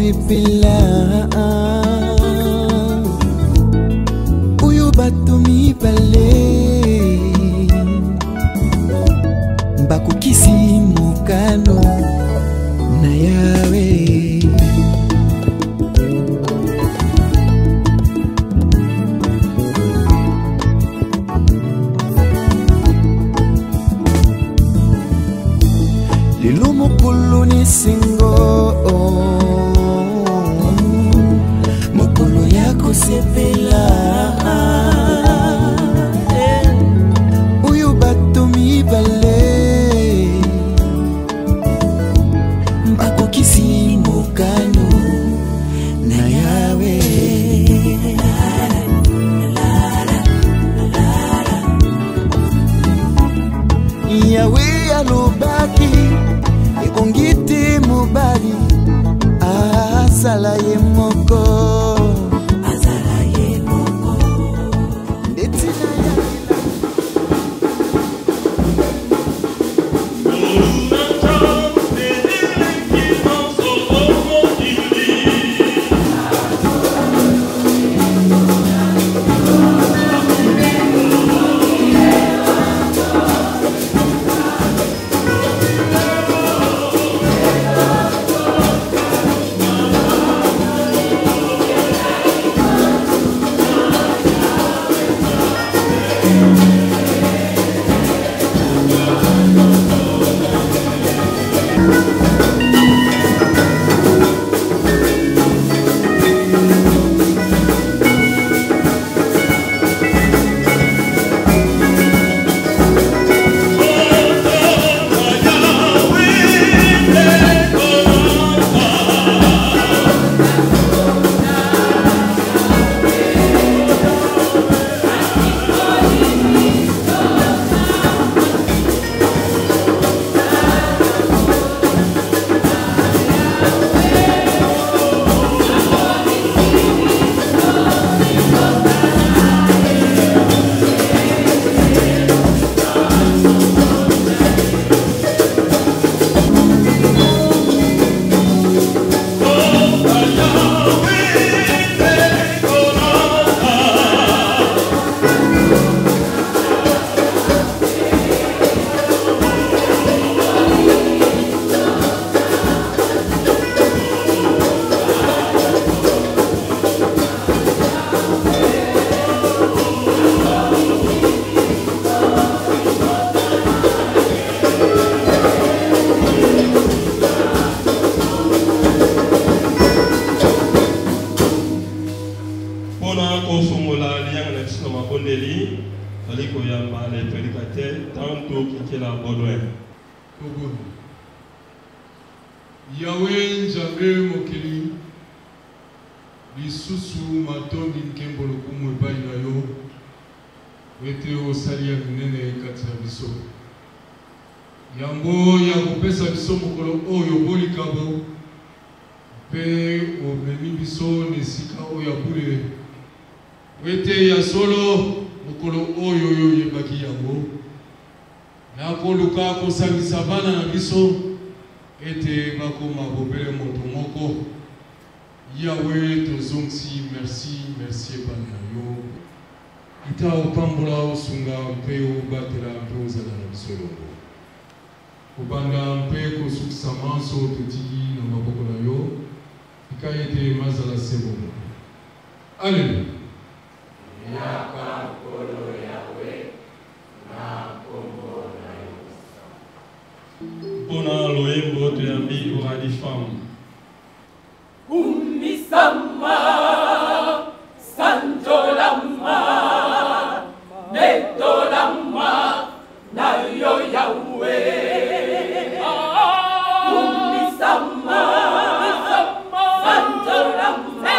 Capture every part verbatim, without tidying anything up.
kusipila uyu bato mibale bakukisi mokano na yawe lelo mokolo ni singo mokolo ya kosepela uyu bato mibale bakokisi mokano na yawe yawe alobaki ekongiti mobali azala ye moko azala ye moko ndetina Yahweh Nzambe mokili lisusu matondi nkembolo kumwe bai na yo wete osalia minene kati ya biso yango ya kopesa biso mokolo oyo bolikabo pe omemi biso nesika oyo ya bule wete ya solo mokolo oyo oyo yebaki yango na koluka kosalisa bana na biso ete bakoma bobele moto moko Yahweh tozongsi merci merci bana yo ita opambola osunga mpe obatela mpe ozala na biso longo obanda mpe kosukisa manso totiki na maboko na yo ika ete mazala sebo Alléluia yaka kolo Yahweh na kombo na yo Pona loembo to yambi uradi fam. Kumisama sanjolama netolama na yo Yahweh. Kumisama sanjolama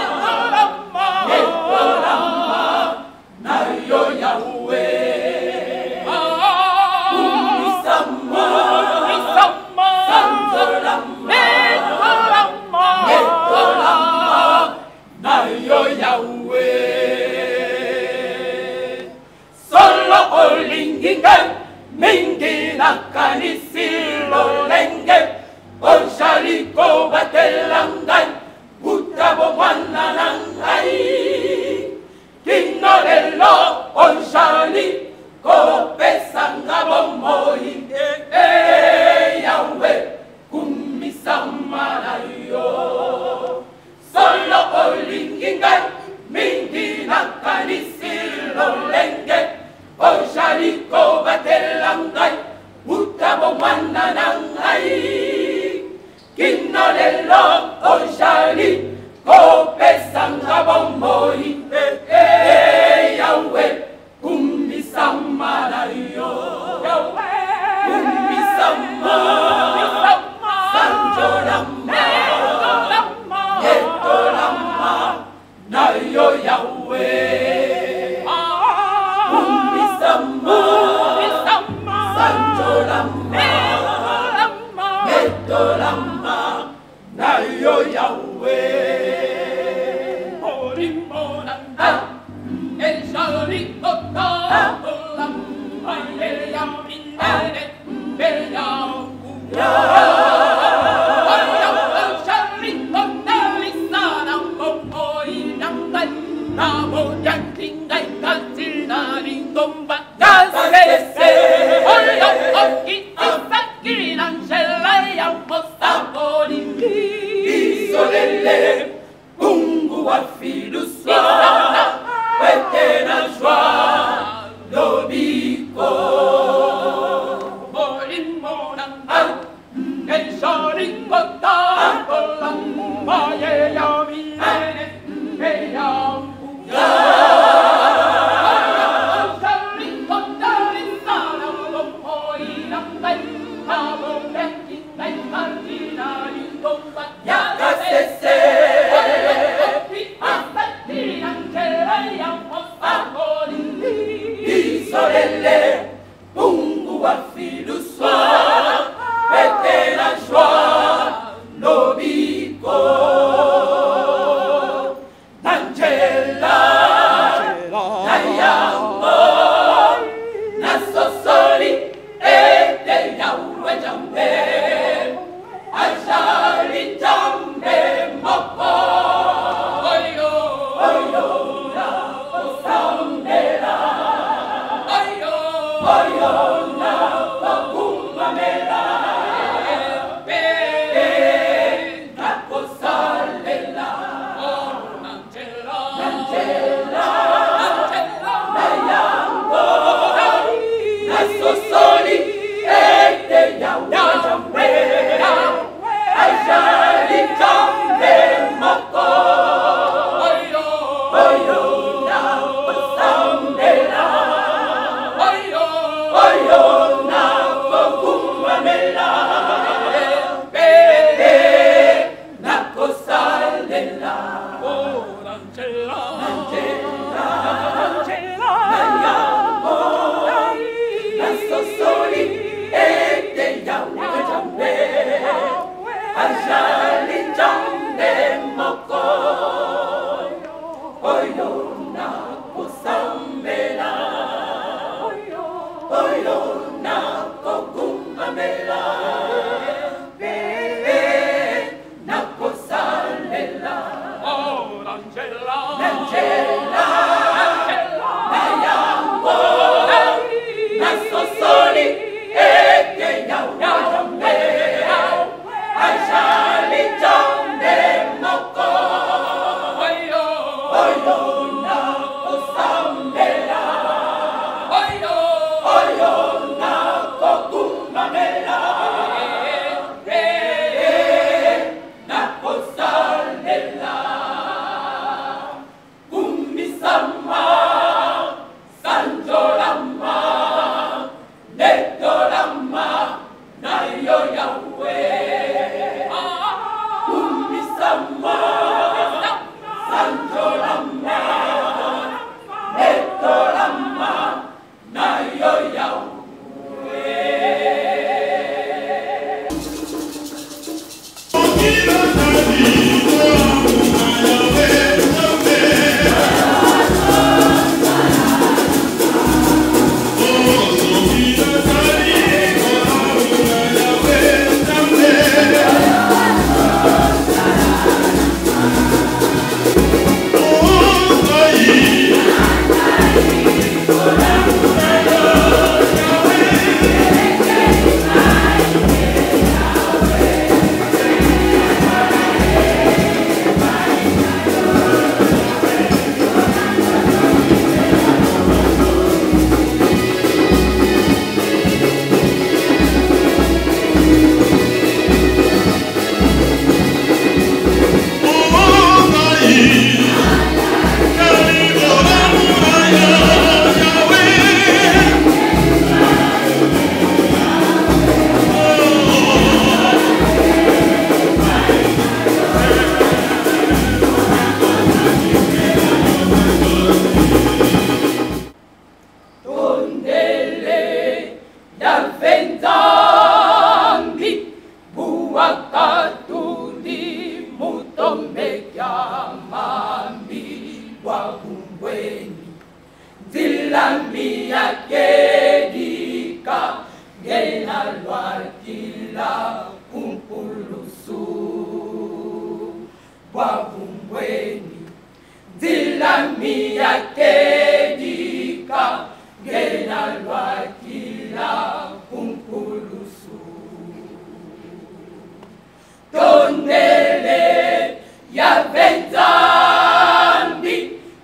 netolama na yo Yahweh. Sanjolama, Sanjolama, Yahweh. Morimoranda, el Sharikota, Olam, Ayel Yaminere, Beyam, Ayam, Sharikota, Lisana, Momoinam, Namo, Yanking, Katina, Ringomba, Gazese, Ayam, Okita, Kiran, Shelaya, Mostapoli, Isolele, Bungu, Afilus, Petena, Joie, Dobico, Morimona, El Sharikota, Olam, Ayam, Beyam, Yeah, mami wakumbweni zilami yakedika gena lwakila kumpulusu wakumbweni zilami yakedika gena lwakila kumpulusu tondele ya venzambi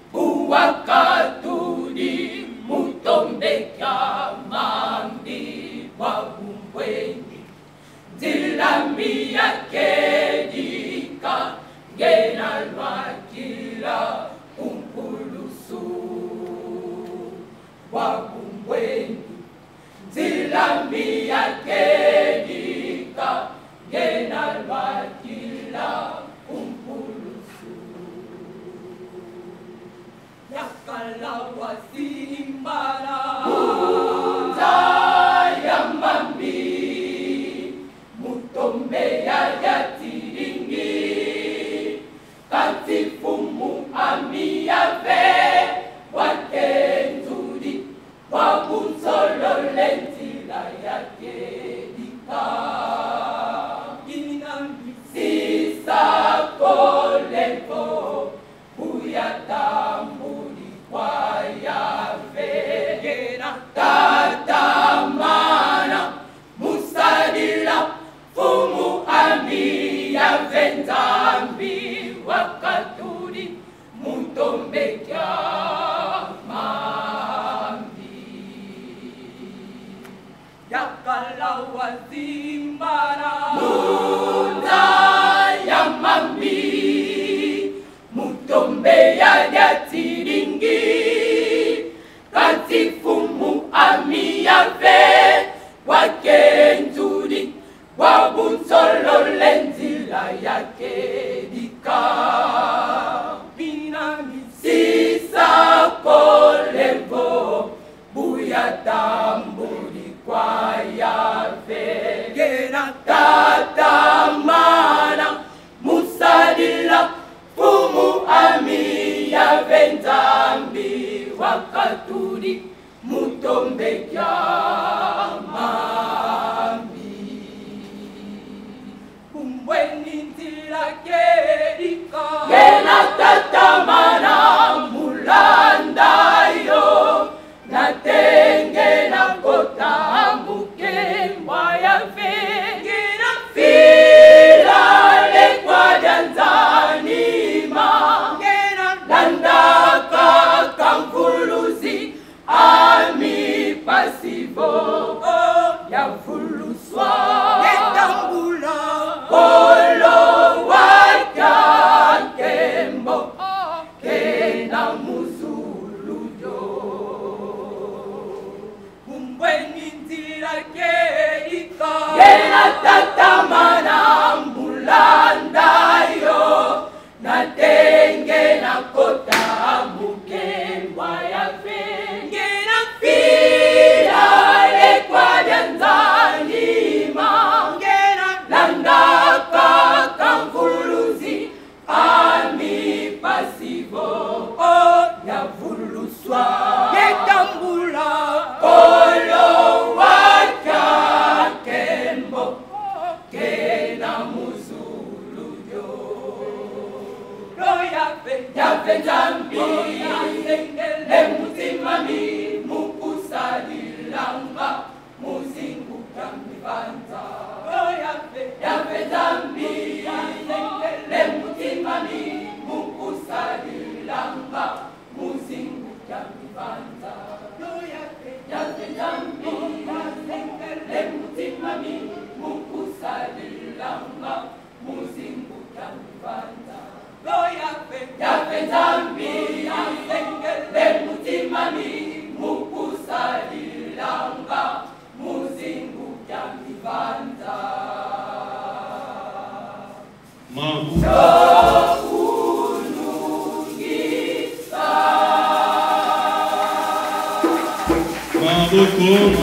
uwakatudi mutombeka mambi wakumbweni zilami yakedika gena lwakila kumpulusu wakumbweni zilami yakedika gena lwakila kumpulusu yakala wasimbara munza ya mami mutombe ya yatiringi katifumu ami yave wakenzuri wakunsololentila yakedika sisakolevo uyatambuli kwayavegera tatamana musadila fumu ami yavenzambi wakaturi mutombekya mambi yakala wazimbara munda ya mami mutombe ya yatiringi katifumu ami yave wakenzuri wabunsololenzila yakedika sisakolevo buyatambuli kwayavegera tatamana musadila fumu ami yavenzambi wakaturi mutombekya mambi kumbweni ntila kedika gena tatamana mulandayo natenge nakota mukemba yavegera fila lekwadyanzanima landaka kamvuluzi ami pasivo yavuluswa yetambula kolo waka kembo kena muzulujo kumbweni ntila kedika kena tatamana mulandayo natenge nakota mukemba yavengera fila lekwadyanzanima landaka kamvuluzi ami pasivo yavuluswa yetambula kolo waka kembo kena muzulujo yavenzambi emutimami mukusadilamba muzinguka mivanza yavenzambi emutimami mukusadilamba muzinguka mivanza yavenzambi emutimami mukusadilamba muzinguka mivanza yavenzambi emutimami mukusadilamba muzinguka mivanza Mabu. Maboko.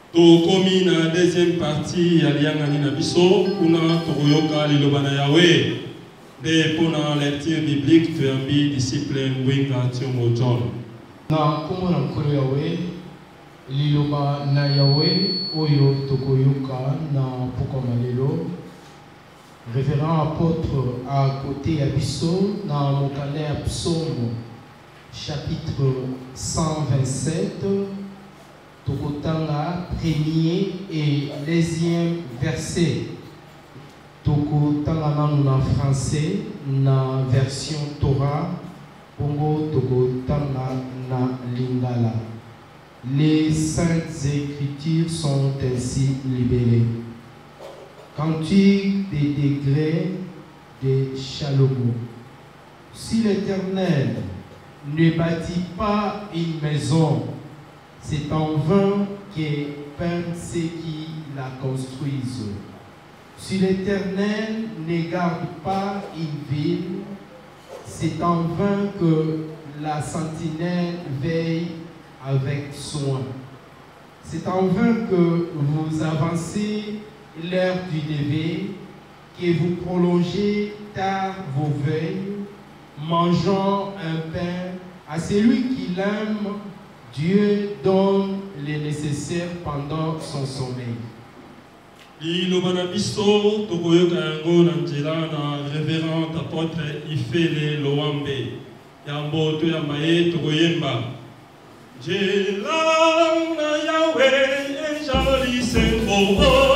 Tokomi na deuxième partie ya liangani na biso kuna tokoyoka liloba na Yahweh de pona lecture biblique tuyambi disciple Mbwinga Tiongo John. Na kombo na nkolo Yahweh liloba na Yahweh oyo tokoyoka na pokoma lelo. Révérend apôtre à côté ya biso na mokanda ya psaume chapitre cent vingt-sept. Tokotanga premier et deuxième verset. Tokotanga nanu na français na version Torah. Pongo tokotanga na lingala. Les saintes écritures sont ainsi libérées. Cantique des degrés de Salomon. Si l'Éternel ne bâtit pas une maison, c'est en vain que peinent ceux qui la construisent. Si l'Éternel ne garde pas une ville, c'est en vain que la sentinelle veille avec soin. C'est en vain que vous avancez l'heure du lever, que vous prolongez tard vos veilles, mangeant un pain à celui qui l'aime. Dieu donne les nécessaires pendant son sommeil. Liloba biso tokoyoka yango na nzela na révérend apôtre Ifele Loambe. Yambo to yamaye tokoyemba. Nzela na Yahweh ejali sembo.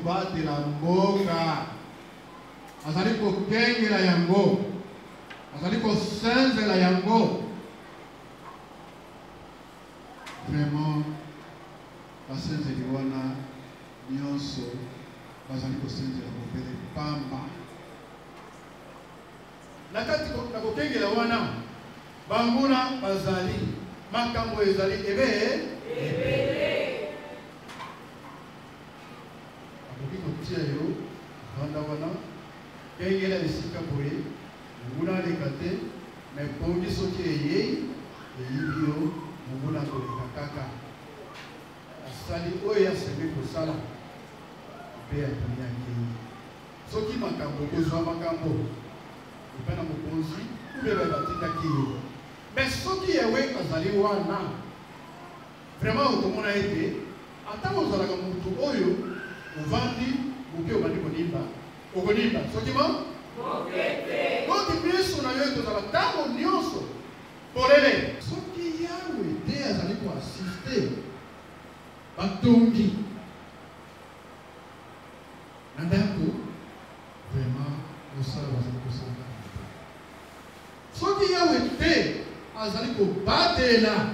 kobatela mboka, azali kokengela yango, azali kosenzela yango. Vraiment, basenzeli wana nyonso bazali kosenzela kopele pamba. Nakati na kokengela wana banguna bazali makambo ezali ebe ebele. Akoki kotia yo banda wana kengela esika boye nguna lekate na pongi soki eyei eyibi yo nguna koleka kaka asali oyo asenge kosala mpe atuniaki soki makambo kozwa makambo epena mokonzi ube babatindaki yo. Mais soki yewe azali wana vraiment okomona ete ata ozalaka mutu oyo ovandi moke obandi konimba okonimba soki mo koki miso na yo ekozala ntango nyonso polele. Soki yawe te azali koasiste batongi na ndako vraiment osala bazali kosala. Soki yawe te azali kobatela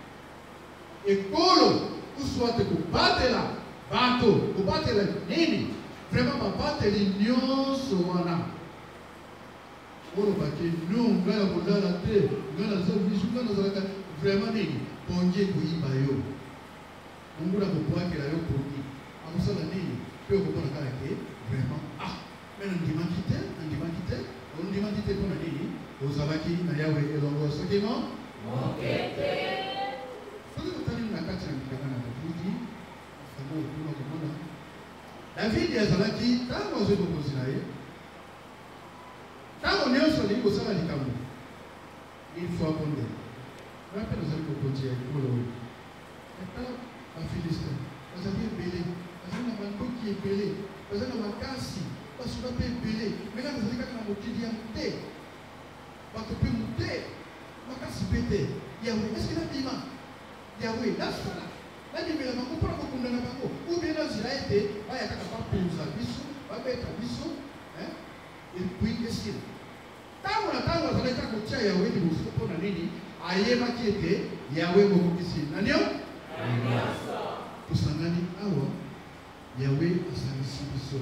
ekolo uswate kobatela bato kobatela nini vraiment babateli nyonso wana oyo bake no ngala kolala te ngala za bisu ngala zalaka vraiment nini ponje kuiba yo ngula kopwakela yo pongi akusala nini pe okopona kala ke vraiment ah mena ndimaki te ndimaki te ndimaki te pona nini ozalaki na yawe elongo soki mo mokete soki kotali na kati na mikaka na Davidi sango okuna komona Davidi azalaki ntango azwi bokonzi na ye ntango nyonso alingi kosala likambo il faut abonde mpe nazali bokonzi ya ekolo oyo etala bafilistin bazali ebele bazali na bandoki ebele bazali na makasi basoda mpe ebele mena bazali kaka na mokili ya te bato mpe mote makasi mpe te yawe eske nabima yawe nasala nabimela bango mpona kokundana bango ubie nazila ete baya kaka bapuza biso babeta biso epuis esila ntango na ntango azalaki kaka kotia yawe liboso mpona nini ayebaki ete yawe mokokisi nanio tosangani awa yawe asangisi biso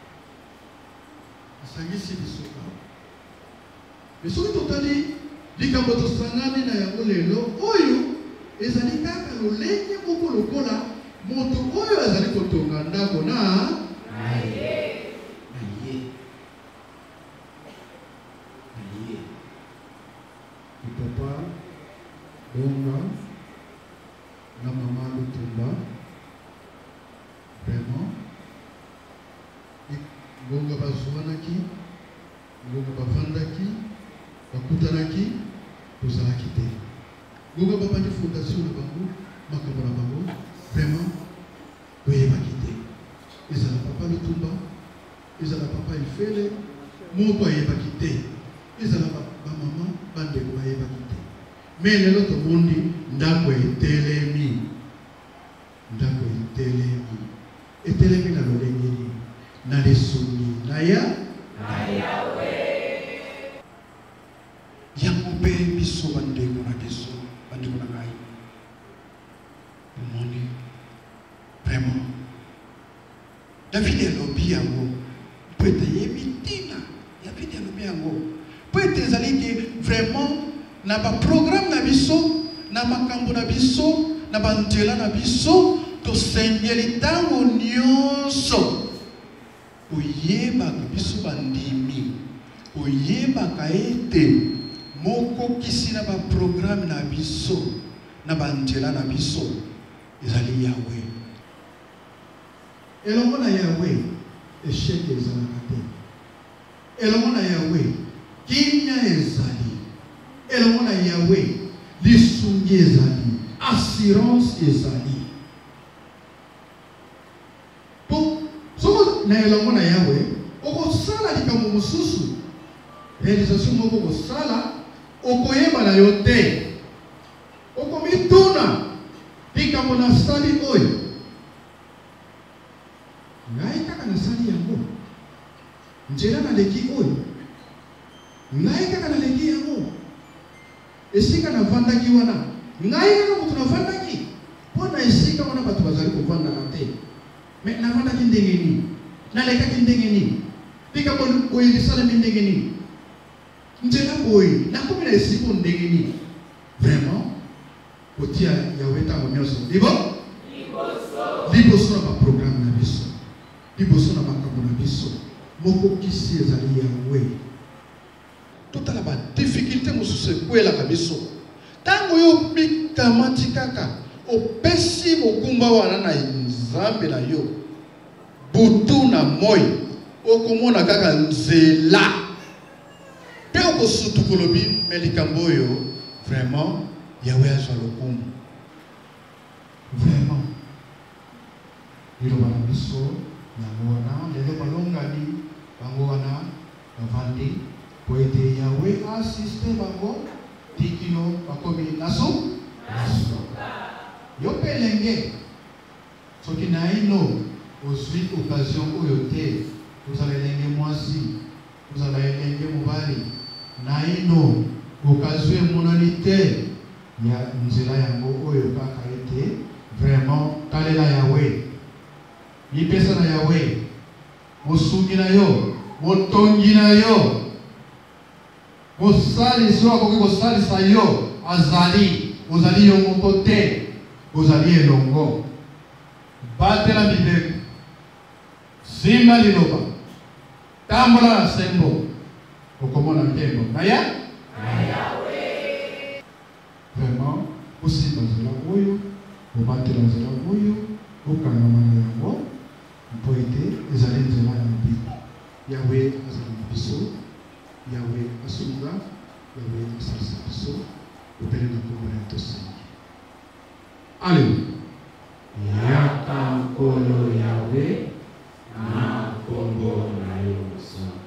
asangisi biso awa. Mais soki totali likambo tosangani na yango lelo oyo ezali kaka lolenge moko lokola moto oyo azali kotonga ndako na na ye na ye na ye papa bonga na mama Lutumba vraiment bonga bazwanaki bonga bavandaki bakutanaki tozalaki te bonga babandi fondation na bango makambo na bango vraiment toyebaki te ezala papa Lutumba ezala papa Ifele moko ayebaki te ezala bamama bandeko bayebaki te. Mais lelo tomondi ndako etelemi ndako etelemi etelemi na lolenge nini na lesuni na ya na yawe yango mpe biso bandeko na biso bandeko na ngai omoni vraiment David elobi yango mpo ete yebi ntina David elobi yango mpo ete ezali ke vraiment na baprogramme na biso na makambo na biso na banzela na biso tosengeli ntango nyonso oyebaka biso bandimi oyebaka ete mokokisi na baprogramme na biso na banzela na biso ezali yawe elongo na yawe esheke ezalaka te elongo na yawe kimia ezali elongo na yawe lisungi ezali assurance ezali po soko na elongo na yawe okosala likambo mosusu réalisation moko kosala okoyeba na yo te okomituna likambo na sali oyo ngai kaka kaka nasali yango nzela naleki oyo ngai kaka naleki yango esika navandaki wana ngai kaka moto navandaki mpo na esika wana bato bazali kovandaka te me navandaki ndenge nini nalekaki ndenge nini tika boye lisalami ndenge nini nzela boye nakomi na esika ndenge nini vraiment kotia yawe ntango nyonso libo liboso na baprogramme na biso liboso na makambo na biso mokokisi ezali yawe totala badifficulté mosusu ekwelaka biso ntango yo mikamati kaka opesi mokumba wana na nzambe na yo butu na moi okomona kaka nzela mpe okosutu kolobi me likambo oyo vraiment yawe azwa lokumu vraiment liloba na biso yango wana lelo balongani bango wana bavandi po ete yawe asiste bango tikino bakomi naso yo mpe elenge soki naino ozwi occasion oyo te ozala elenge mwasi ozala elenge mobali naino occasion emonani te ya nzela yango oyo kaka ete vraiment talela yawe mipesa na yawe mosungi na yo motongi na yo mosalisi oyo akoki kosalisa yo azali ozali yo moko te ozali elongo batela mibeko simba liloba tambola na sembo okomona nkembo na ya vraiment osimba nzela oyo obatela nzela oyo okangama na yango mpo ete ezali nzela ya mobiko yawe azali na biso yawe asunga yawe asalisa biso opele na kombo na tosengi alleluya yaka nkolo yawe na kombo na yo mosantu.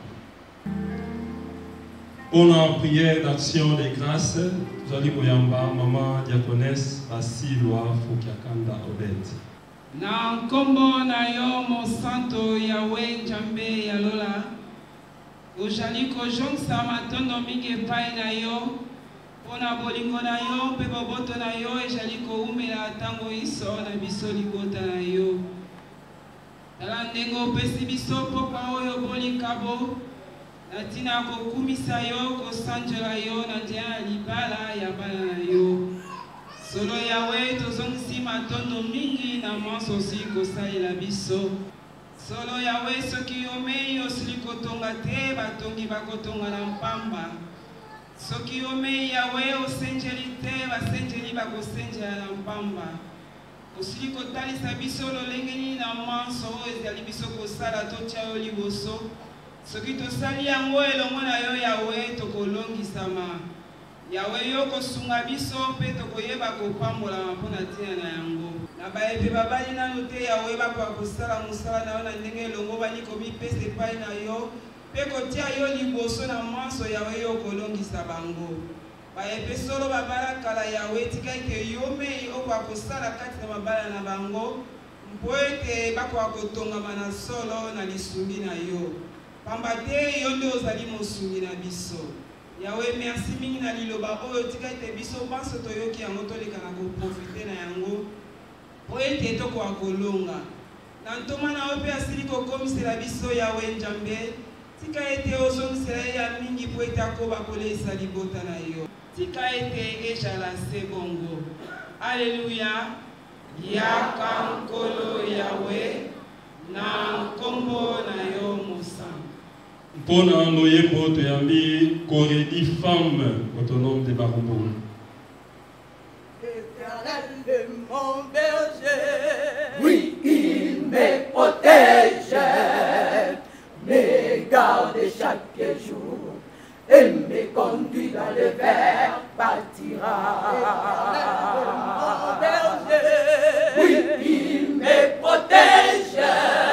Pour la prière d'action des grâces, nous allons koyamba maman diaconesse Basilwa Fukiakanda Obed. Na nkombo na yo mosanto yawe njambe ya lola ozali kozongisa matondo mingi epai na yo mpona bolingo na yo mpe boboto na yo ezali koumela ntango iso na biso libota na yo tala ndenge opesi biso pokwa oyo bolikabo na ntina kokumisa yo kosanjola yo na nzela ya libala ya bana na yo solo yawe tozongisi matondo mingi na mwanso osili kosalela biso solo yawe soki omei osili kotonga te batongi bakotonga na mpamba soki omei yawe osenjeli te basenjeli bakosenjela na mpamba osili kotalisa biso lolenge nini na mwanso oyo ezali biso kosala totya yo liboso soki tosali yango elongo na yo yawe tokolongisama yawe yo kosunga biso mpe tokoyeba kopambolama mpona ntina na yango na bayepe babali nano te yawe bakoka kosala mosala na yo na ndenge elongo bali komipesa epai na yo mpe kotia yo liboso na mwanso yawe yo kolongisa bango bayepe solo babala kala yawe tika ete yo mei okoka kosala kati na mabala na bango mpo ete bakoka kotongama na solo na lisungi na yo pamba te yo nde ozali mosungi na biso yawe merci mingi na liloba oyo tika ete biso banso toyoki yango toleka na koprofite na yango mpo ete tokoka kolonga na ntoma na yo mpe asili kokomisela biso yawe njambe tika ete ozongisela ye ya mingi mpo ete akoba koleisa libota na yo tika ete ezala se bongo alleluya yaka nkolo yawe na nkombo na yo mosantu. Mpona loyembo toyambi koredi femme autonome de Barumbu. Éternel de mon berger, oui, il me protège, me garde chaque jour et me conduit dans le vers pâtira. Éternel de mon berger, oui, il me protège,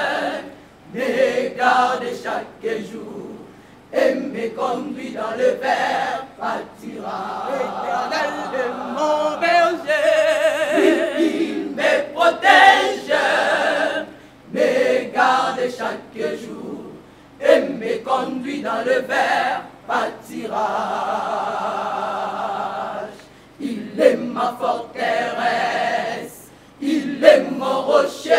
me garde chaque jour et me conduit dans le vers pâtira. Éternel de mon berger, il me protège, me garde chaque conduit dans le vert pâtirage. Il est ma forteresse, il est mon rocher,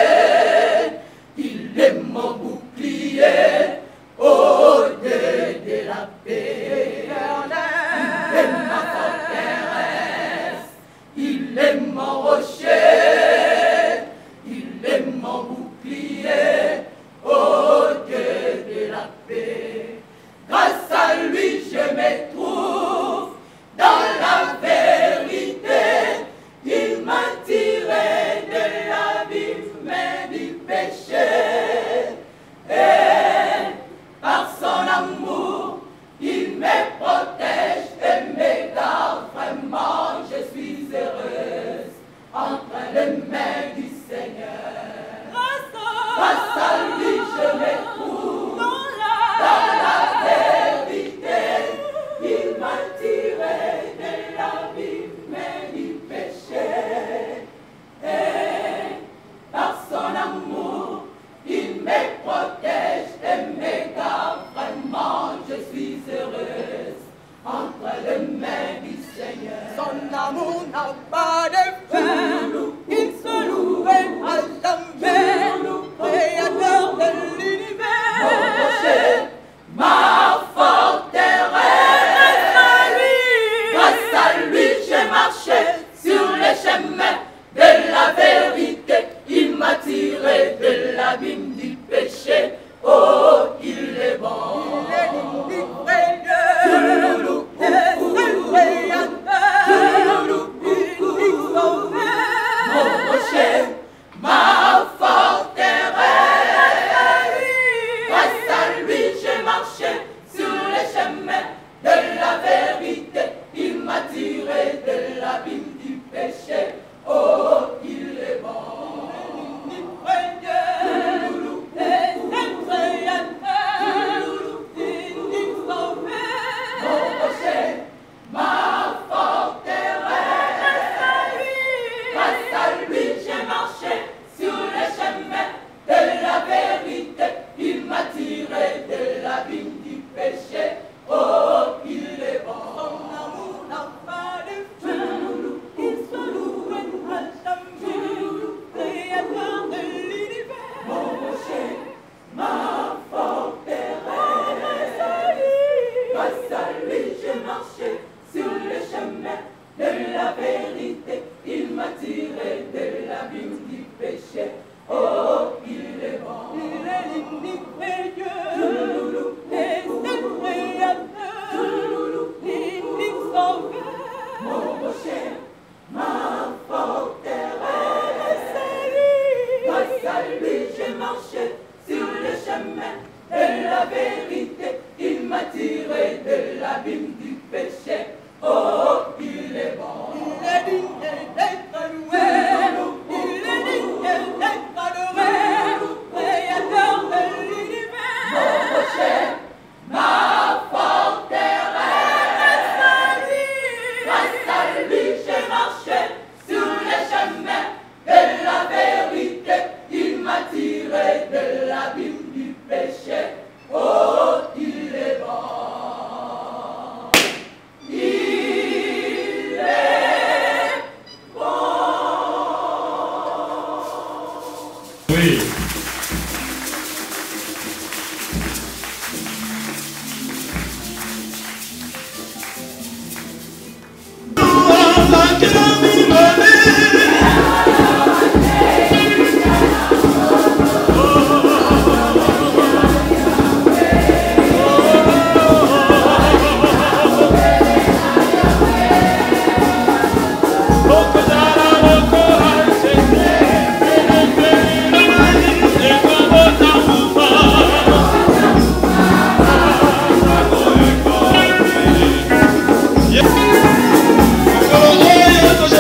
il est mon bouclier, au Dieu de la paix. Il est ma forteresse, il est mon rocher, il est mon bouclier, au Dieu de la paix. Grâce à lui je me trouve dans la vérité. Il m'a tiré de l'abîme du péché. Et par son amour, il me protège et me garde. Vraiment, je suis heureuse entre les mains du Seigneur. Grâce à lui, je me trouve dans la vérité. Il m'a tiré de l'abîme du péché. Et par son amour, il me protège et me garde. Vraiment, je suis heureuse entre les mains du Seigneur. Son amour n'a pas de fin, il se loue à jamais, créateur de l'univers. Mon rocher, ma forteresse, grâce à lui j'ai marché sur les chemins de la vérité. Il m'a tiré de l'abîme du péché. Oh, il est bon. Il est l'unique vrai Dieu. Et seul créateur. Unique sauveur. Mon rocher, ma forteresse. Grâce à lui, j'ai marché sur les chemins de la vérité. Il m'a tiré de l'abîme du péché. Oh, il est bon. L'unique vrai Dieu. Et seul créateur. Unique sauveur. Mon rocher, ma forteresse. Grâce à lui, j'ai marché sur les chemins de la vérité. Il m'a tiré de l'abîme du péché. Oh, il est bon. Son amour n'a pas de fin. Il se loue à jamais, créateur de l'univers. Mon rocher, ma forteresse. Grâce à lui, j'ai marché sur les chemins de la vérité. Il m'a tiré de l'abîme du péché. Oh, il est bon. Il est l'unique vrai Dieu. Et seul créateur. L'unique sauveur. Mon rocher, ma forteresse. Grâce à lui, j'ai marché sur les chemins de la vérité. Il m'a tiré de l'abîme du péché. Oh, il est bon. Il est digne d'être loué. Il est digne d'être adoré. Créateur de l'univers. Mon rocher, ma forteresse. Grâce à lui, j'ai marché sur les chemins de la vérité. Il m'a tiré de l'abîme du péché. Oh, il est bon. Il est bon. Oui. Yeah.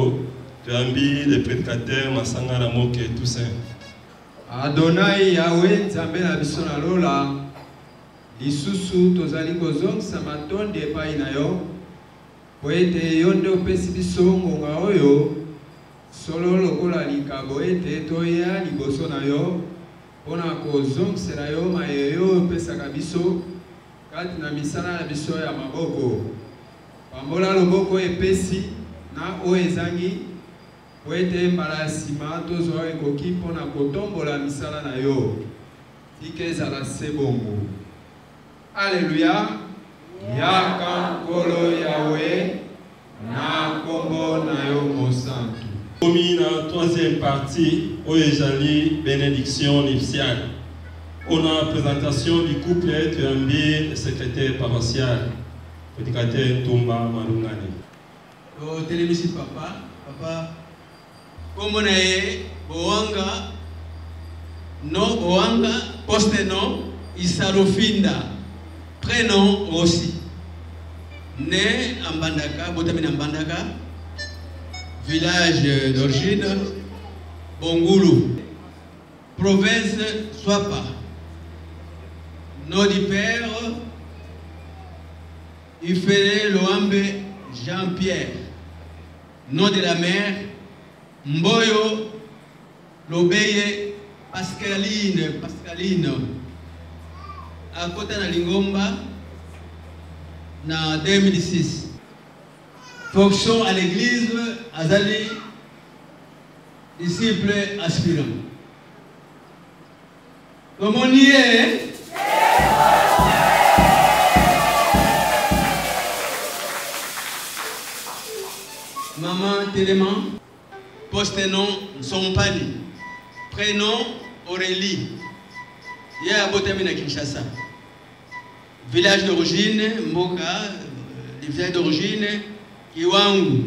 biso tuambi le prédicateur Masanga Lamoke Toussaint. Adonai Yahweh Nzambe na biso na lola lisusu tozali kozongisa matonde epai na yo po ete yo nde opesi biso ngonga oyo solo lokola likabo ete toya liboso na yo mpona kozongisela yo mayeyo oyo opesaka biso kati na misala na biso ya maboko. Pambola loboko epesi na oyo ezangi po ete mbala ya nsima tozwa ekoki mpona kotombola misala na yo tika ezala se bongo. Alléluia. Yaka nkolo Yahweh na kombo na yo mosantu. Commis la troisième partie, Oyejali, bénédiction nuptiale. On a la présentation du couple Tuambi, secrétaire paroissial, prédicateur Toumba Malungani. Oh, télévision papa, papa, comme on est, Boanga, non, Boanga, poste non, Isarofinda, prénom aussi. Né en Bandaka, Botamina Bandaka, village d'origine, Bongoulou, province Swapa, nom du père, Ifele Loambe Jean-Pierre, nom de la mère, Mboyo Lobeye Pascaline, Pascaline, à côté de Lingomba, en deux mille six. Fonction à l'église, Azali, disciple aspirant. Comment on y est? Maman Téléman, poste-nom Sompani, prénom Aurélie, il y a Botamina Kinshasa. Village d'origine, Mboka, le village d'origine, Kiwangu.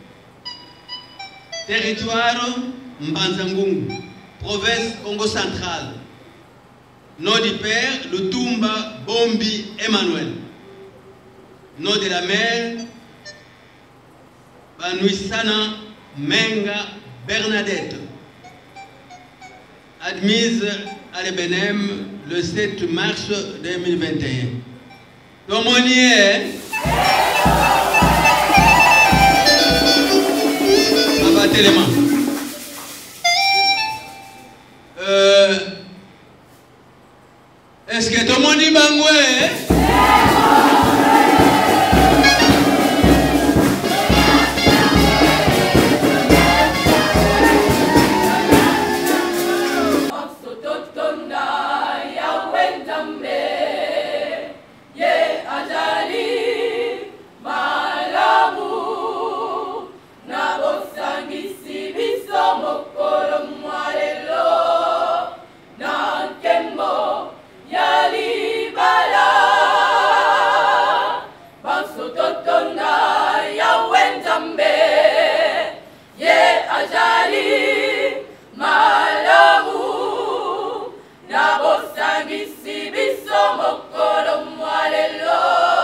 Territoire, Mbanzangungu. Province Congo central. Nom du père, Lutumba Bombi Emmanuel. Nom de la mère, Banuisana Menga Bernadette. Admise à l'Ebenem le sept mars deux mille vingt et un. Comment on y est? Abattez les mains. Euh, Est-ce que tout le monde y bangoué?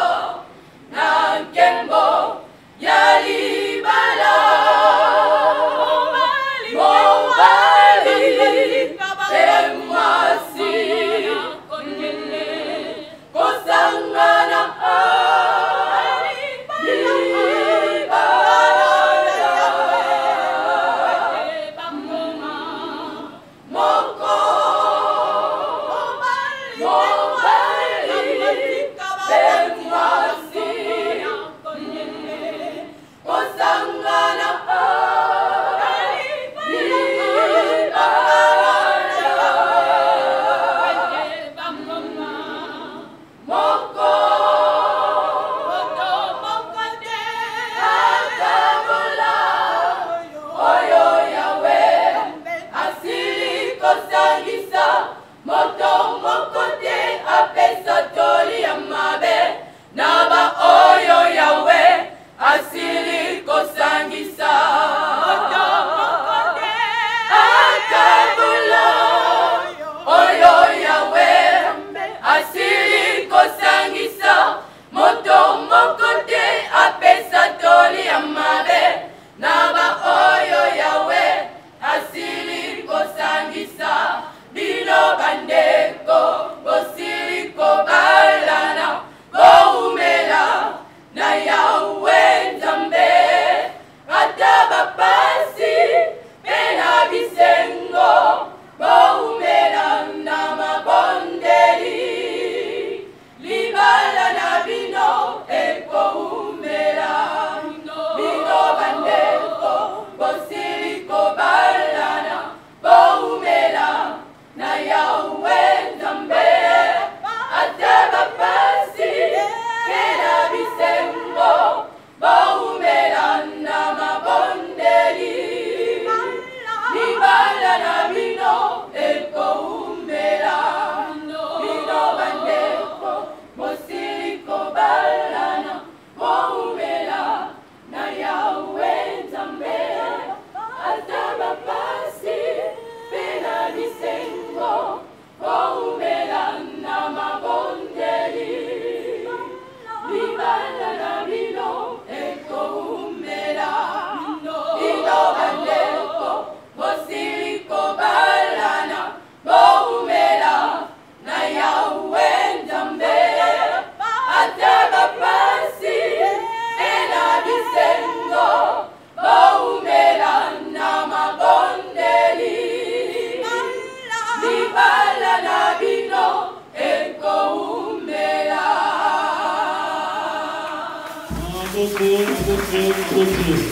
Yali bala gros pied.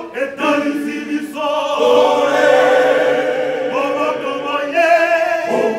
Oh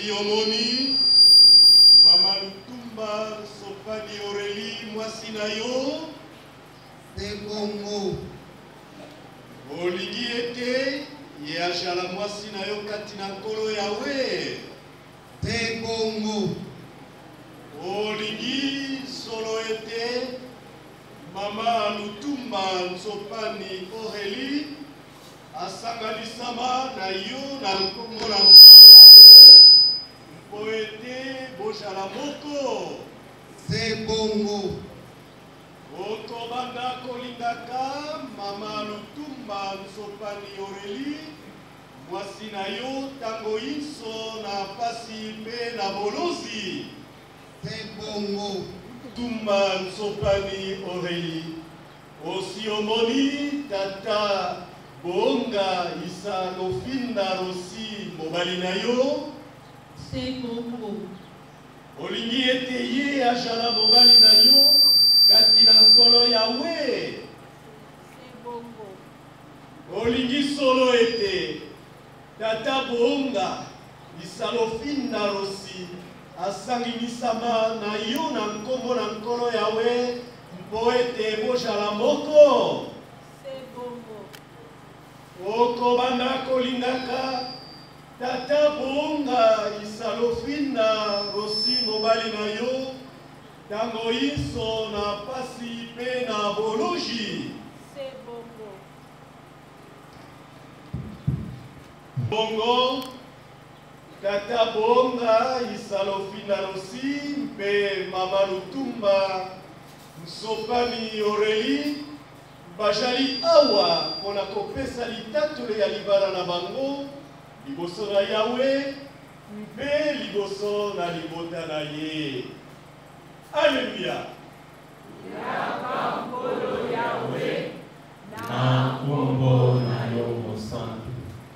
Aussi omoni Mama Lutumba Sopani Aurélie mwasi na yo te bongo olingi ete ye azala mwasi na yo kati na nkolo yawe te bongo olingi solo ete Mama Lutumba Sopani Aurélie asanganisama na yo na nkombo na nkolo yawe mpo ete bozala moko te bongo okobanda kolingaka Mama Lutumba Sopani Aurélie mwasi na yo tango inso na pasi mpe na bolozi te bongo Lutumba Sopani Aurélie osi omoni tata bonga isa lofinda rosi mobali na yo te bongo olingi ete ye azala mobali na yo kati na nkolo yawe olingi solo ete tata bonga isalofinda rosi asangimisama na yo na nkombo na nkolo yawe mpo ete bozala moko okobanda kolingaka tata bonga isalofinda rosi mobali na yo tango inso na pasi pe na boloji bongo tata bonga isalofinda rosi mpe Mama Lutumba Sopani Aurélie bajali awa mpona kopesa litatolo ya libala na bango liboso na yawe mpe liboso na libota na ye. Alléluia. Yakambolo yawe na kombo na yo mosantu.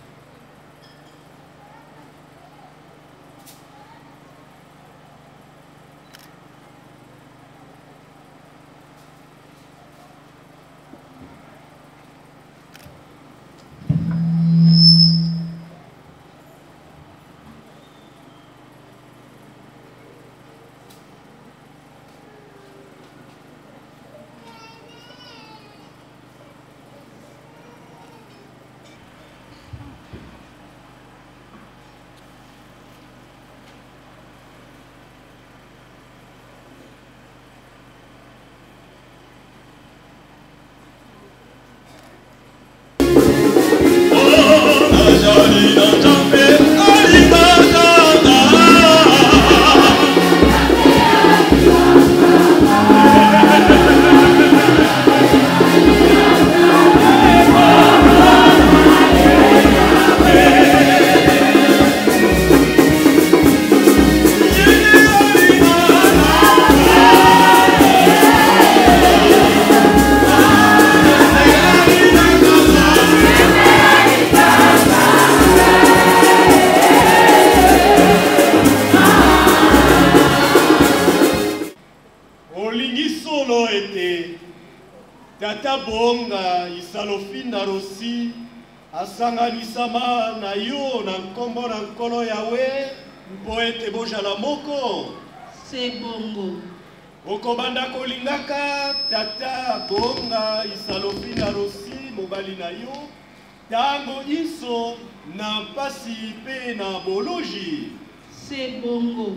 Tata bonga isalofinda rosi asanganisama na yo na nkombo na nkolo yawe mpo ete bozala moko se bongo okobanda kolingaka tata bonga isalofinda rosi mobali na yo tango iso na mpasi pe na boloji se bongo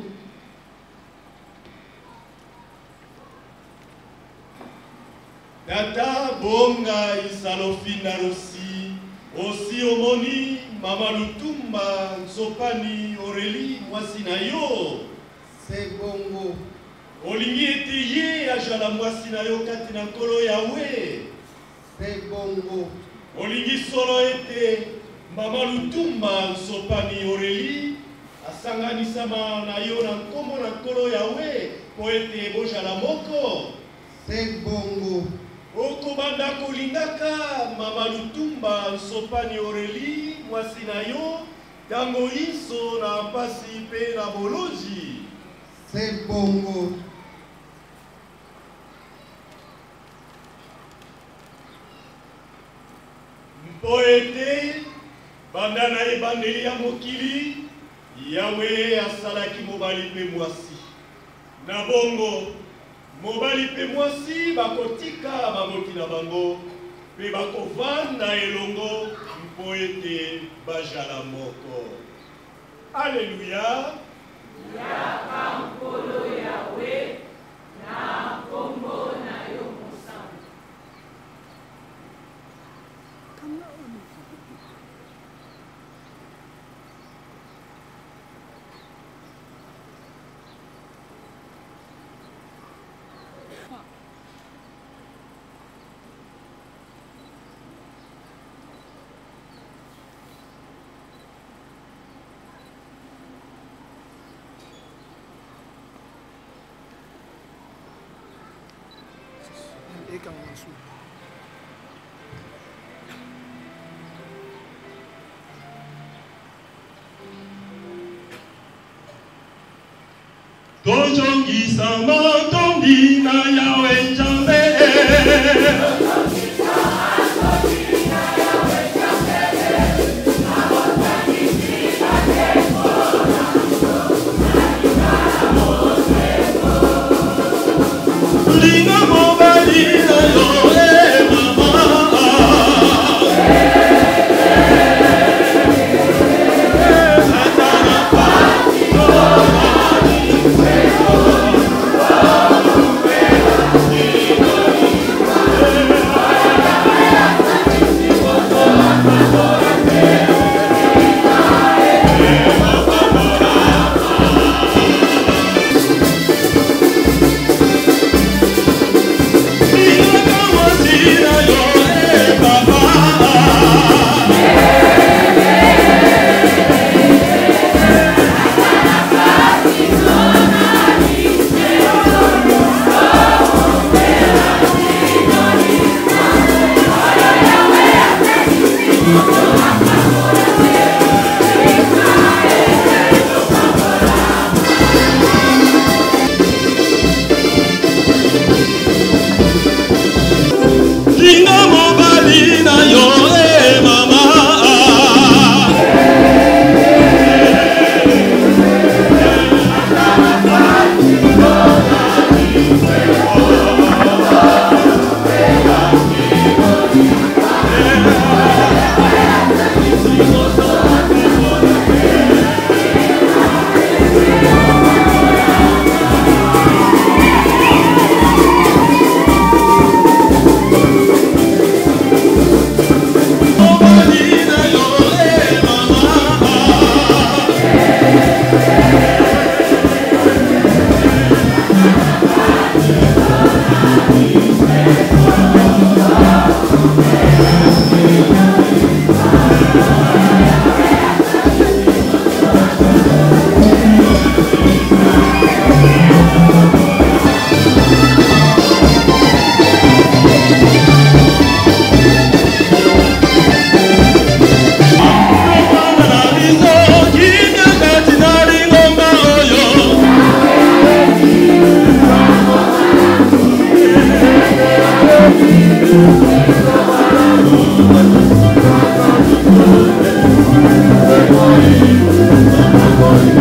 Tata bonga isalofinda rosi osi omoni Mama Lutumba Sopani Aurélie mwasi na yo se bongo olingi ete ye azala mwasi na yo kati na nkolo yawe se bongo olingi solo ete Mama Lutumba Sopani Aurélie asanganisama na yo na nkombo na nkolo yawe po ete bozala moko se bongo okobanda kolingaka Mama Lutumba Sopani Aurélie mwasi na yo tango iso na mpasi pe na bolozi se bongo mpo ete banda na ebandeli ya mokili Yahweh asalaki mobali pe mwasi. Na bongo, mobali pe mwasi bakotika baboti na bango, pe bakovanda elongo mpo ete bajala moko. Alléluia. Yaka nkolo Yahweh na kombo na yo mosantu. Tozongisa matondi na Yahweh Nzambe. Linga mobali na yo e mama. Boy.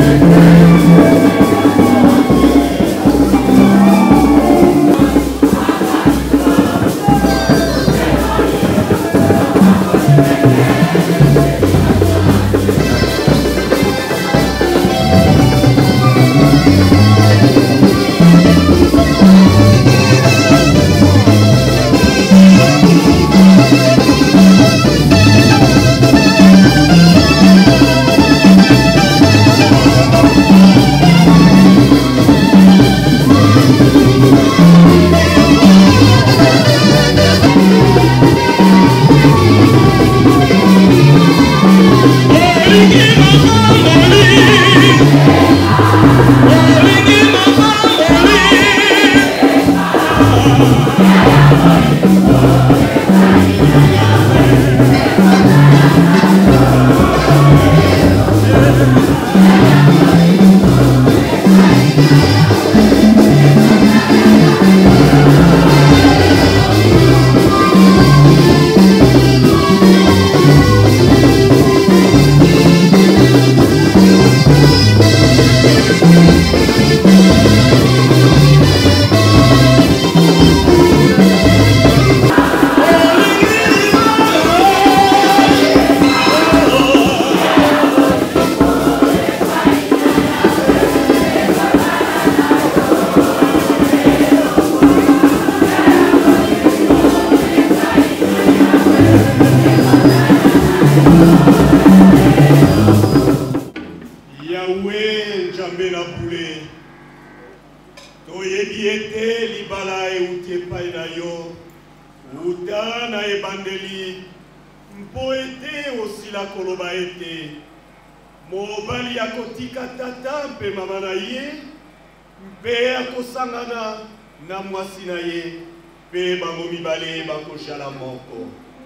Yahweh Nzambe na bule toyebi ete libala euti epai na yo uta na ebandeli mpo ete osila koloba ete mobali akotika tata mpe mama na ye mpe akosangana na mwasi na ye mpe bango mibale bakosala moko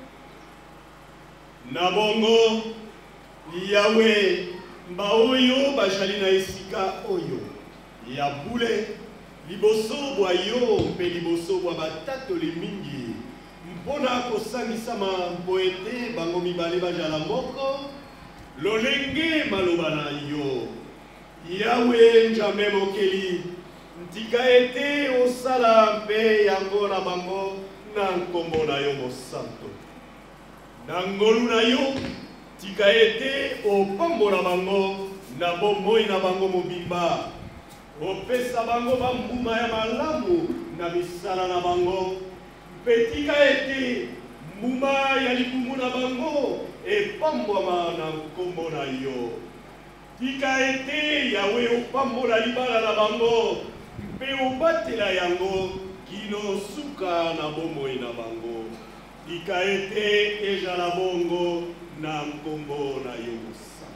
na bongo Yawe mba oyo bajali na esika oyo ya bule liboso bwa yo mpe liboso bwa batatoli mingi mpona kosangisama mpo ete bango mibale bajala moko lolenge maloba na yo Yawe Nzambe mokeli ntika ete osala mpe yango na bango na nkombo na yo mosanto na ngolu na yo tika ete opambola bango na bomoi na bango mobimba opesa bango bambuma ya malamu na misala na bango mpe tika ete mbuma ya libumu na bango epambwama na nkombo na yo tika ete Yawe opambola libala na bango mpe obatela yango kino suka na bomoi na bango tika ete ezala bongo na nkombo na yo mosantu.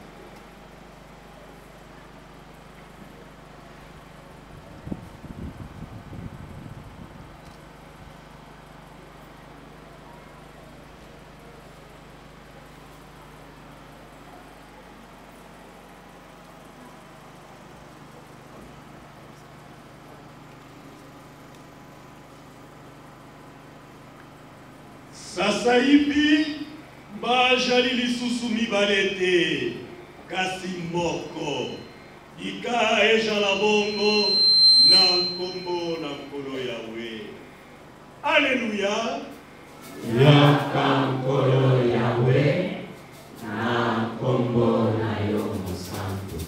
Sasa hivi bajali lisusu mibale te kasi moko ika ezala bongo na nkombo na nkolo Yawe. Aleluya. Yaka nkolo Yawe na nkombo na yo mosantu.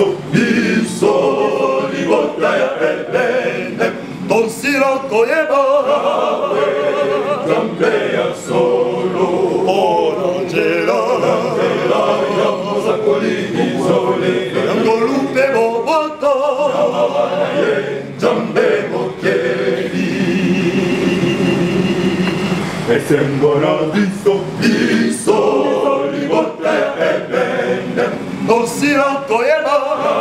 biso biso libota ya ebene tosila koyeba Nzambe ya solo mpona nzela ya mosakoli izole ngolu mpe boboto na ye Nzambe mokeli esengo na biso biso libota ya ebene tosila koyeba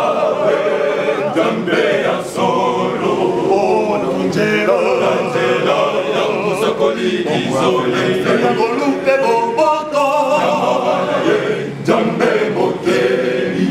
Nzambe ya solo mpona nzela ya mosakoli izole ngolu mpe boboto na ye Nzambe mokeli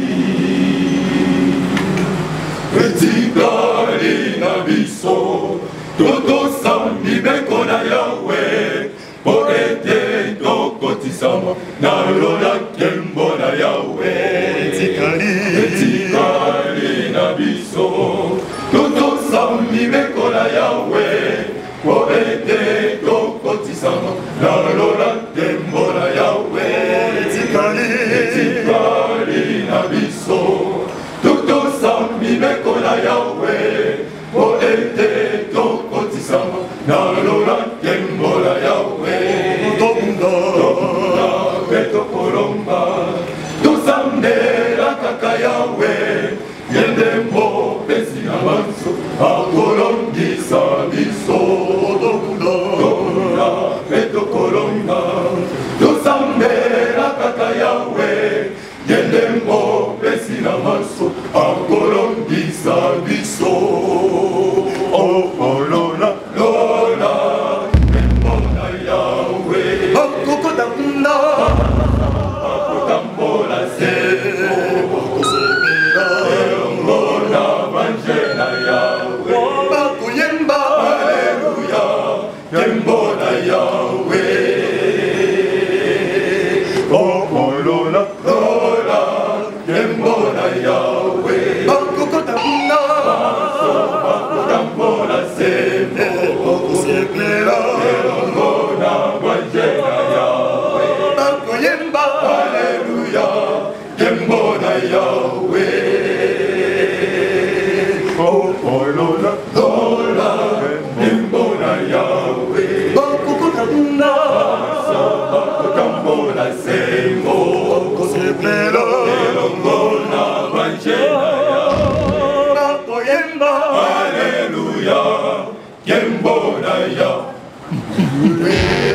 etikali na biso totosa mibeko na Yawe po ete tokotisama na lola nkembo na Yawe etikali na biso totosa mibeko na Yawe po ete tokotisama na lola nkembo na Yawe etikali na biso totosa mibeko na Yawe po ete tokotisama na lola nkembo na Yawe tobunda pe tokolomba tozambela kaka Yawe yende mopesi na banso akolongisa biso tobunda pe tokolomba tozambela kaka Yawe yende mopesi na banso akolongisa biso oh lola lola mbona Yawe akokota kuna akotambola se akosemela mbona banjena Yawe bakuyemba haleluya mbona Yawe oh lola lola mbona Yawe bakokota kuna bakotambola se akosemela mbona banjena Yawe bakuyemba haleluya mbona Yawe oh lola lola mbona Yawe bakokota kuna bakotambola se akosemela mbona banjena Yawe bakoyemba haleluya mbona Yawe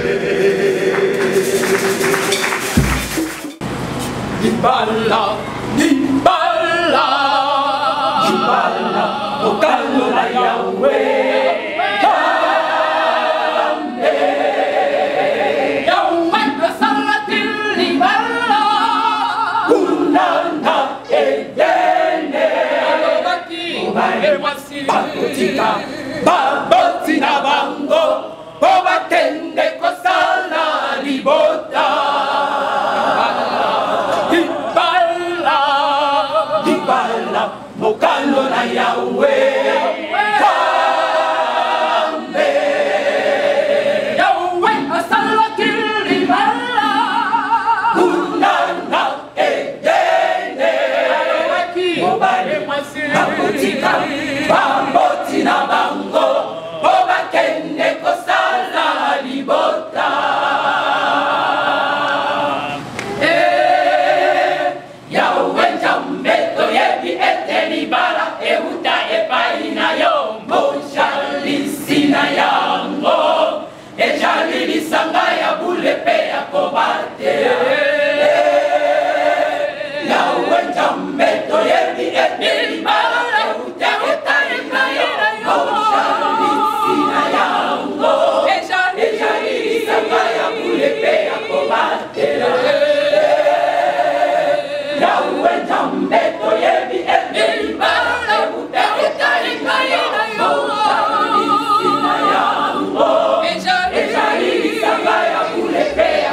Dibala, Dibala, Dibala, Okalo na Yawe, Yahweh, Yahweh, Basalatil Dibala, Kunanda Edene, Bakotika, Babotina Bango, Bobatende Kosala Libota. Mokalo na Yahweh, Yahweh, Yahweh, Asalatil Dibala, Kunanda Edene, Mobile Masiri, Bakotika, Babotina Bango, Bobakende Kosala Libota. Sangaya bulepe ya kobate Yawe jambe to yebi eti bala uta uta ingayira yo sina yango ejali sangaya bulepe ya kobate Yawe jambe to yebi eti bala uta uta ingayira yo sina yango Sangaya bulepe ya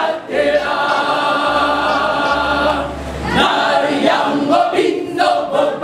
kobatera Nari yango bino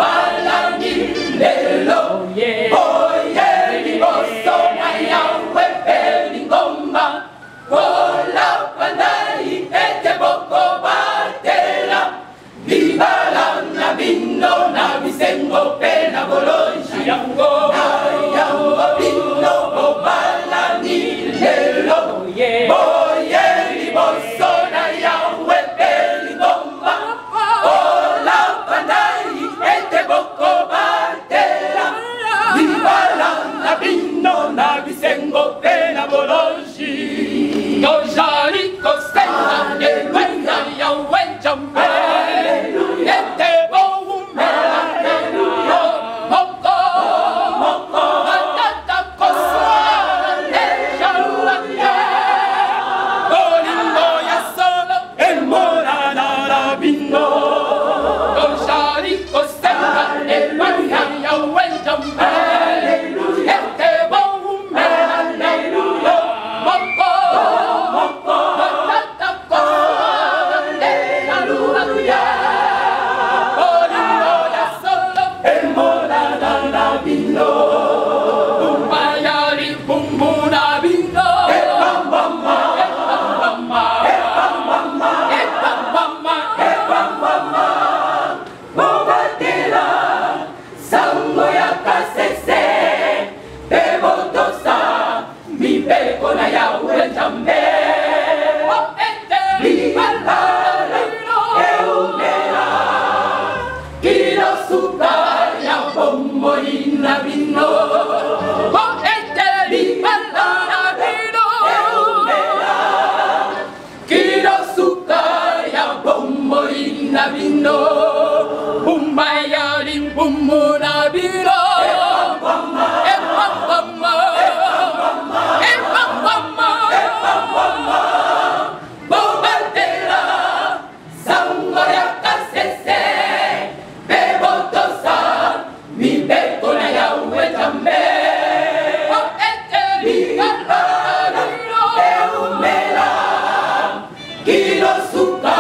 bino na bisengo pe na bolonji yango yango bino bobalani lelo boye liboso na yawe pe libomba ola pandai ete boko batela libala na bino na bisengo pe na bolonji tojali kosenga elwenda yawe jambe ete boumela aleluya moko moko matata koswa lejaluande bolingo ya solo emona na rabino tojali kosenga elwenda yawe jambe ete boumela aleluya moko moko matata koswa lejaluande Nabino, Umayali, Bumunabino, Epamama, Epamama, Epamama, Bobatela, Sangoya Kasese, Bebotosa, Mi Bekona Yawe Jambe, O Eteli, Galino, Eumela, Kilo Suka.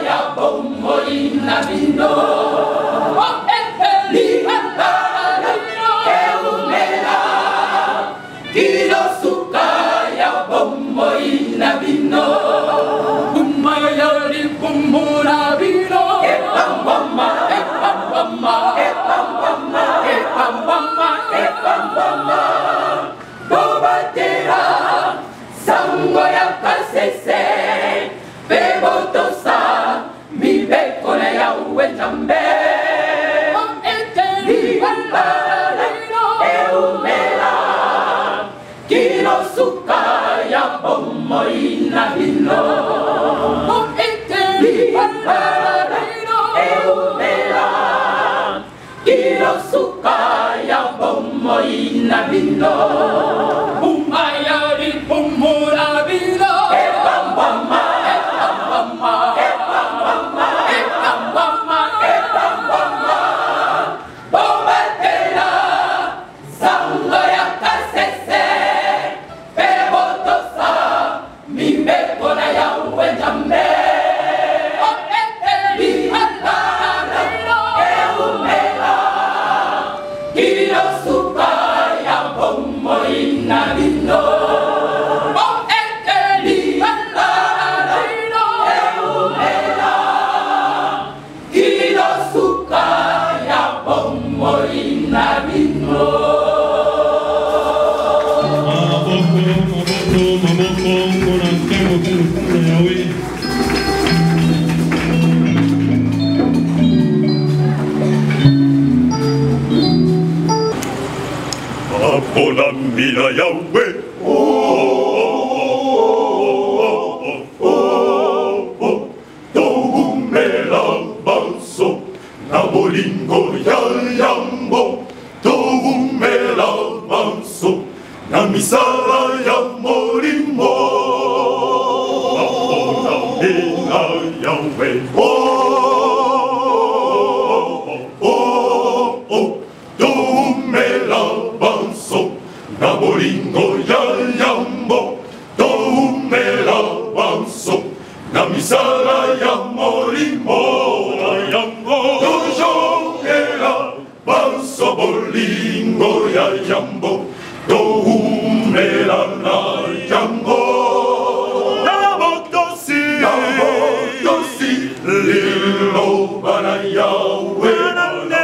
Nabino, oh eteli alino, eumela, kilo suka ya bombo inabino, umayali bumunabino, epambama, epambama, epambama, epambama, epambama, bobatera, sango ya kasese, bebotosa. Mi bekona ya uwe jambe o eteli alino eumela kilo suka ya bombo inabino o eteli alino eumela kilo suka ya bombo inabino umayari bumurabino epambama epambama Olamina Yahweh, oh, oh, oh, oh, oh, Tohumela Banso, Nabolingo Yayambo, Tohumela Banso, Namisala Yamolimo, Olamina Yahweh, oh, oh, oh, Tohumela Banso, Nabolingo Yayambo, Tohumela Banso, Namisala Yamolimo, Yayambo, Tohumela Banso, Bolingo Yayambo, Tohumela Yayambo, Nabotosi, Nabotosi, Lilo Bana Yahweh,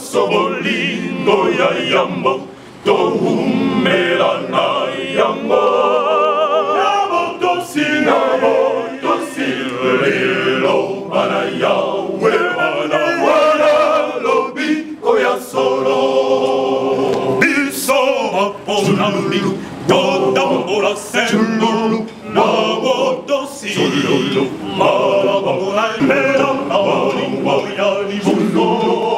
banso bolingo ya yambo toumela na yango nabotosi nabotosi lelo bana yawe bana wana lobiko ya solo biso mapona milu totambola sendo nabotosi marabola mela nabolingo ya libondo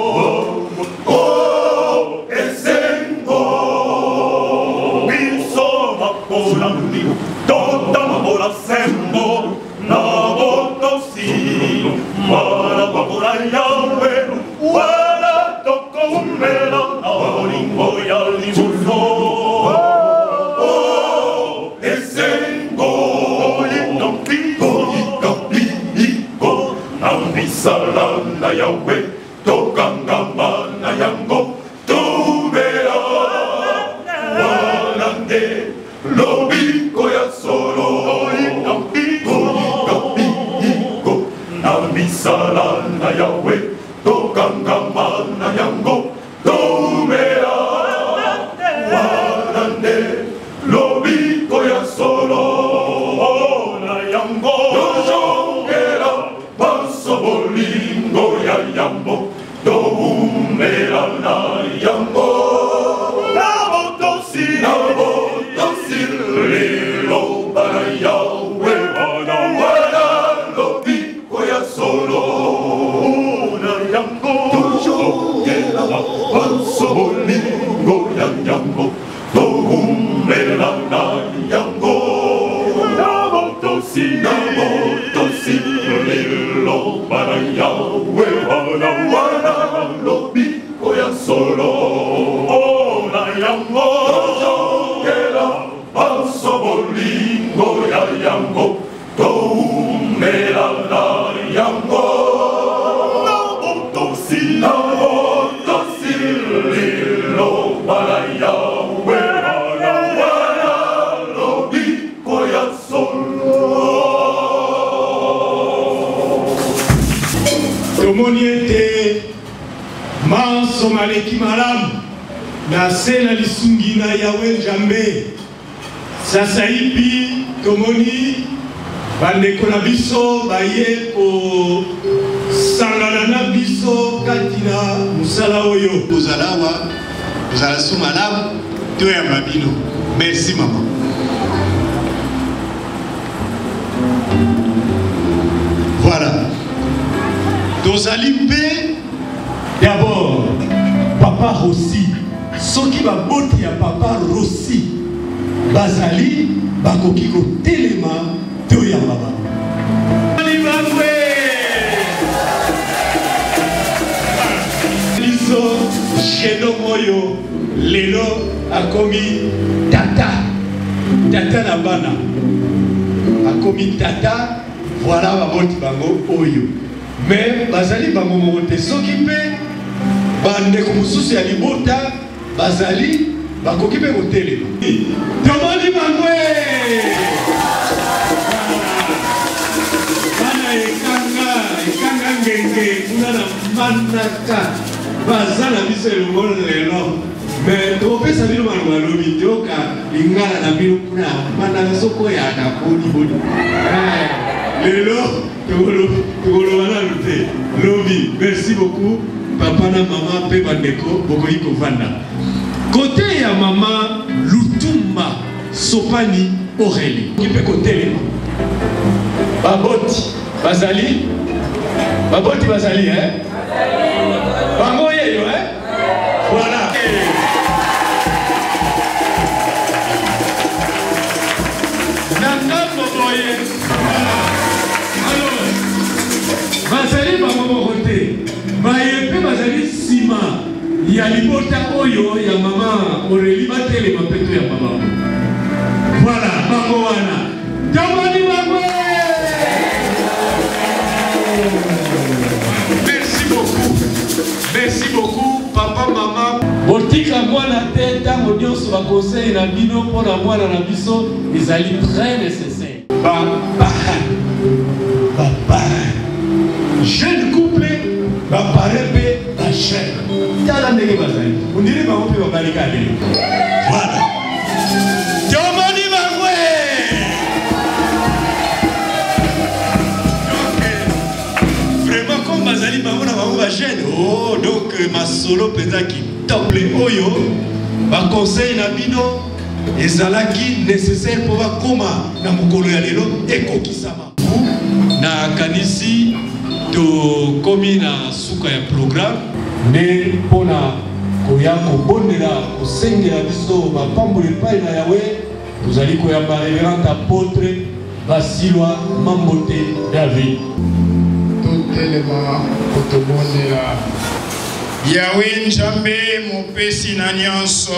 Totambola sembo na botosi mara babura yawe wala tokomela na bolingo ya libuzo oh esengo yitopiko yitopiko na misala na yawe tokangama na yango tumela wala nde lobiko ya solo ikapiko ikapiko na misala na yawe tokangama na yango tomea wanande lobiko ya solo na yango tojongela banso bolingo ya yambo toumela na yango nabotosi nabotosi lelo bana yawe bana wana lobiko ya solo na yango tujongela banso bolingo ya yango toumela na yango nabotosi nabotosi lelo bana yawe bana wana lobiko ya solo na yango tujongela banso bolingo ya yango toumela na yango nabotosi nabotosi lelo bana yawe bana wana lobiko ya solo tomoni ete manso maleki malamu na se na lisungi na yawe nzambe sasa hivi tomoni bandeko na biso baye kosangana na biso kati na mosala oyo kozalawa kozala so malamu toyamba bino. Merci maman. Voilà tozali mpe d'abord papa Rossi soki baboti ya papa Rossi bazali bakoki kotelema toyamba bango biso sheno moyo lelo akomi tata tata na bana akomi tata. Voilà baboti bango oyo mais bazali bango moko te soki mpe bandeko mosusu ya libota bazali bakoki mpe kotelema tomoni bango bana ekanga ekanga ngenge kuna na manaka baza na biso elongo lelo mais tokopesa bino maloba lobi toyoka lingala na bino kuna manaka sokoyaka boliboli lelo tokoloba nanu te lobi. Merci beaucoup papa na mama mpe bandeko bokoki kovanda kote ya mama Lutumba Sopani Aurélie mpe kotelema baboti bazali baboti bazali hein bango yeyo hein voilà nanga boye bazali bango moko te baye mpe bazali nsima ya libota oyo ya mama Aurélie batelema mpe to ya mama voilà bango wana tomoni bango. Merci beaucoup merci beaucoup papa mama botika mwana te ntango nyonso bakonsei na bino mpona mwana na biso ezali très nécessaire. Papa papa jeune couple, ma parée, ma chère. tala ndenge bazali ondire bango mpe babalika lelo voilà tomoni bango vraiment comme bazali bango na bango bagene oh donc masolo mpenza kitoko oyo baconseil na bino ezalaki nécessaire mpo bakóma na mokolo ya lelo ekokisama na kanisi tokomi na suka ya programme nde mpona koya kobondela kosengela biso bapamboli epai na yawe tozali koyamba révérend apôtre basilwa mambote david totelema kotobondela yawe nzambe mopesi na nyonso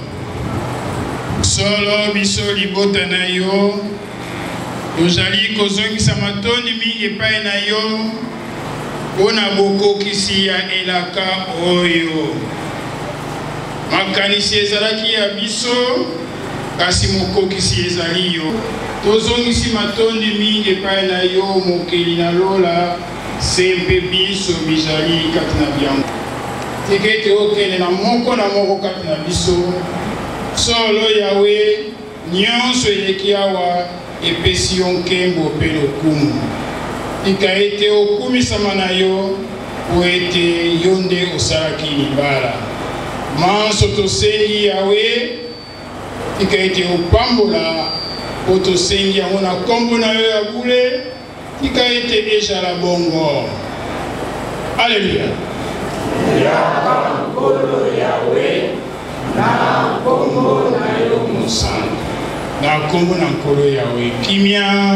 solo biso libota na yo tozali kozongisa matondi mingi epai na yo mpona bokokisi ya elaka oyo makanisi ezalaki ya biso kasi mokokisi ezali yo tozongisi matondi mingi epai na yo mokeli na lola sempe biso bizali kati na biango tika ete okende na moko na moko kati na biso solo yawe nyonso eleki awa epesi yo nkembo mpe lokumu tika ete okumisama na yo po ete yo nde osalaki libala manso tosengi yawe tika ete opambola po tosengi yango na nkombo na yo ya bule tika ete ezala bongo aleluya yaka nkolo yawe na nkombo na yo mosantu na nkombo na nkolo yawe kimia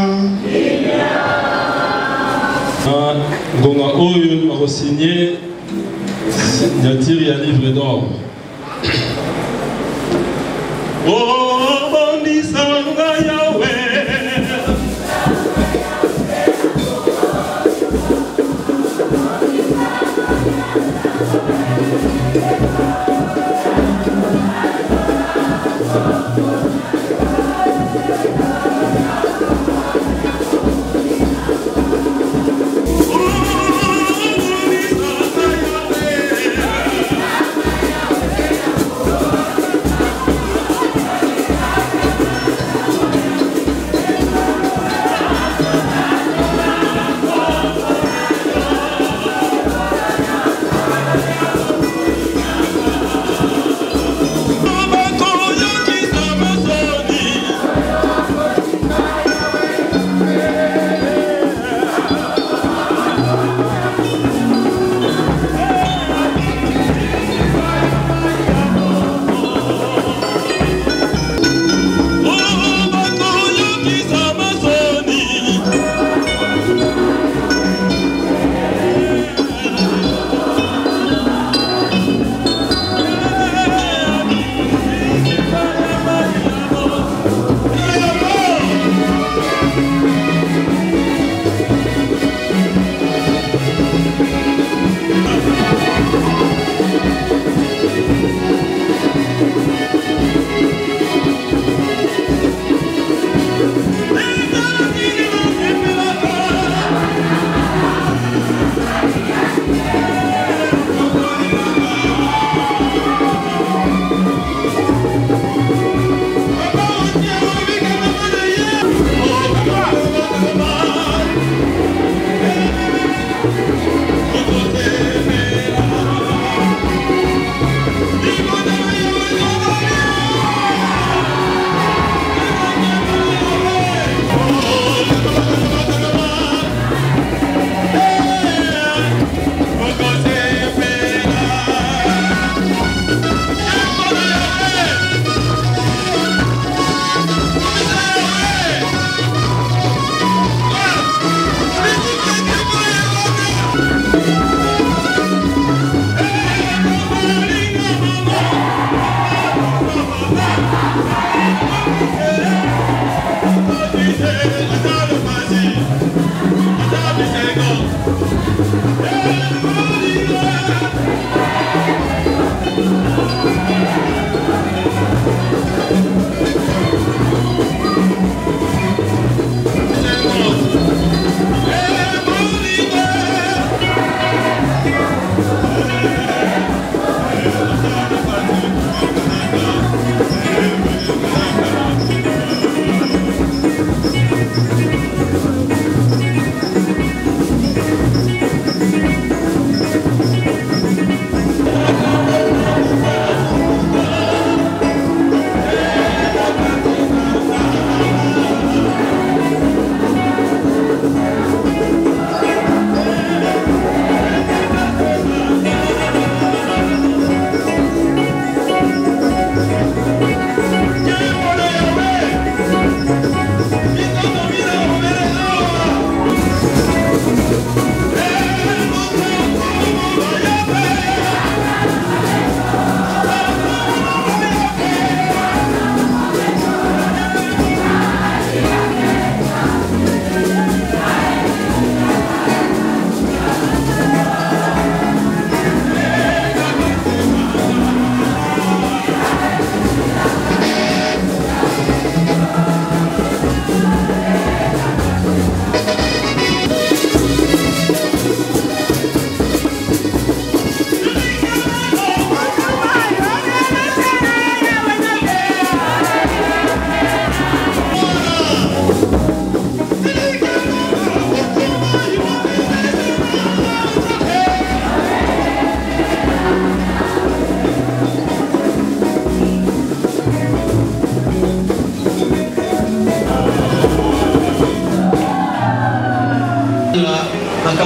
ngonga oyo bakosigné signature ya livre d'or obondisanga yawe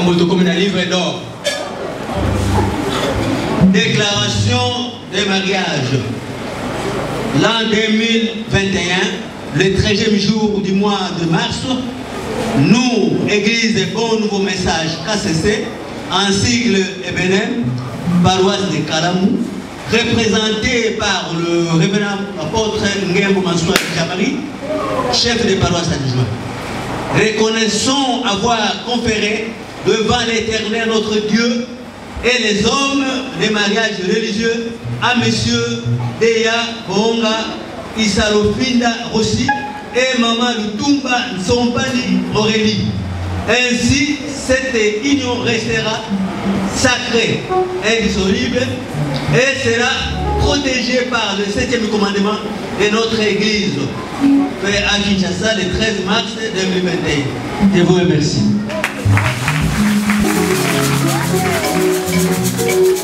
Mamoto comme un livre d'or. Déclaration de mariage. L'an deux mille vingt et un, le treizième jour du mois de mars, nous, Église Bon Nouveau Message K C C, en sigle E B N M, paroisse de Kalamou, représenté par le révérend apôtre Ngembo Mansoua Jamari, chef de paroisse adjoint. Reconnaissons avoir conféré devant l'Éternel notre Dieu et les hommes des mariages religieux à Messieurs Deya Bonga, Isalofinda Rossi et Maman Lutumba Nsompani Aurélie. Ainsi, cette union restera sacrée, indissoluble et sera protégée par le septième commandement de notre Église, fait à Kinshasa le treize mars deux mille vingt et un. Je vous remercie.